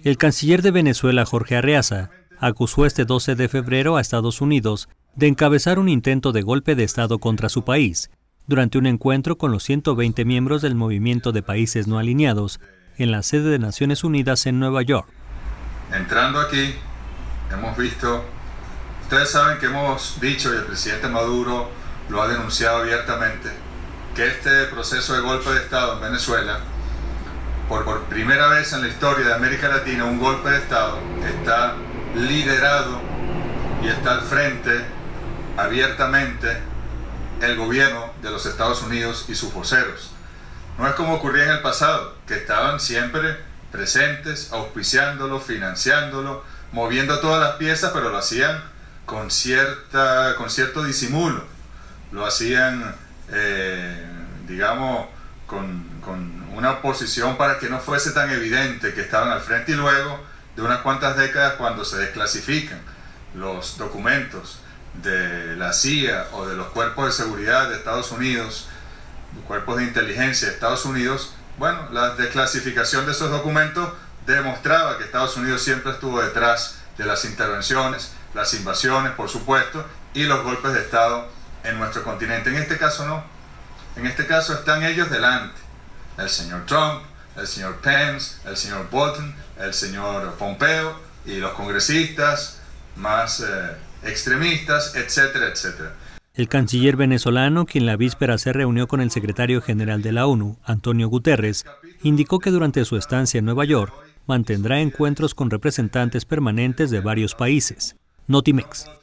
El canciller de Venezuela, Jorge Arreaza, acusó este 12 de febrero a Estados Unidos de encabezar un intento de golpe de Estado contra su país, durante un encuentro con los 120 miembros del Movimiento de Países No Alineados en la sede de Naciones Unidas en Nueva York. Entrando aquí, hemos visto, ustedes saben que hemos dicho, y el presidente Maduro lo ha denunciado abiertamente, que este proceso de golpe de Estado en Venezuela, por primera vez en la historia de América Latina, un golpe de Estado está liderado y está al frente abiertamente el gobierno de los Estados Unidos y sus voceros. No es como ocurría en el pasado, que estaban siempre presentes, auspiciándolo, financiándolo, moviendo todas las piezas, pero lo hacían con cierto disimulo. Lo hacían, digamos, con una oposición para que no fuese tan evidente que estaban al frente, y luego de unas cuantas décadas, cuando se desclasifican los documentos de la CIA o de los cuerpos de seguridad de Estados Unidos, los cuerpos de inteligencia de Estados Unidos, bueno, la desclasificación de esos documentos demostraba que Estados Unidos siempre estuvo detrás de las intervenciones, las invasiones, por supuesto, y los golpes de Estado en nuestro continente. En este caso no. En este caso están ellos delante. El señor Trump, el señor Pence, el señor Bolton, el señor Pompeo y los congresistas más extremistas, etcétera, etcétera. El canciller venezolano, quien la víspera se reunió con el secretario general de la ONU, Antonio Guterres, indicó que durante su estancia en Nueva York mantendrá encuentros con representantes permanentes de varios países. Notimex.